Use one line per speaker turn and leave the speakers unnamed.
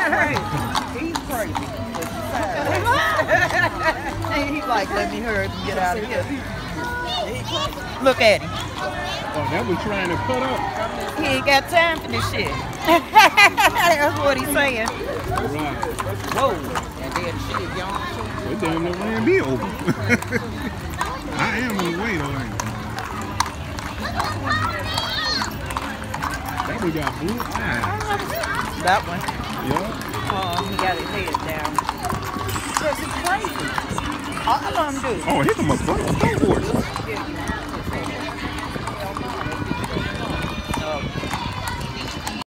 He's crazy. He's like, let me hurry and get out of here. Look at him.
Oh, that was trying to cut up.
He ain't got time for this shit. That's what he's saying.
Right.
Whoa. And then the shit young too.
That damn near ran me over. I am in the way though, ain't I? That we got blue eyes.
That one.
Yeah.
Oh, he got his head down. Because he's crazy. All of them do.
Oh, here come a horse.